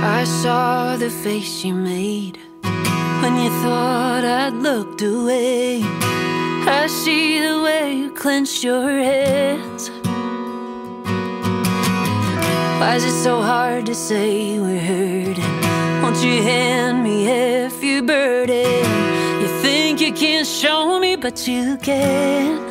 I saw the face you made when you thought I'd looked away. I see the way you clenched your hands. Why is it so hard to say we're hurting? Won't you hand me half your burden? You think you can't show me, but you can.